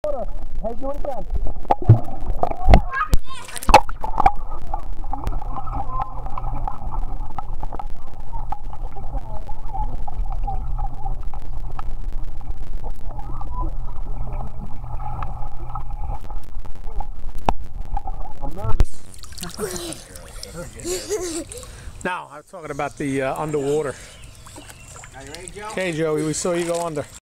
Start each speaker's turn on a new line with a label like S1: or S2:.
S1: Hey, do it again. I'm nervous. Now, I was talking about the underwater.
S2: Are you ready, Joe?
S1: Okay, Joey, we saw you go under.